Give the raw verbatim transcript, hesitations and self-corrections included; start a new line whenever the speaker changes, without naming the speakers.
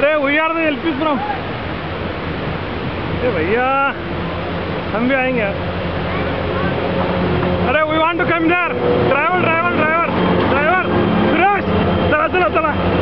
अरे we are the LP from. अरे भैया हम भी आएंगे। अरे we want to come there. Driver driver driver driver Suresh चला चला चला।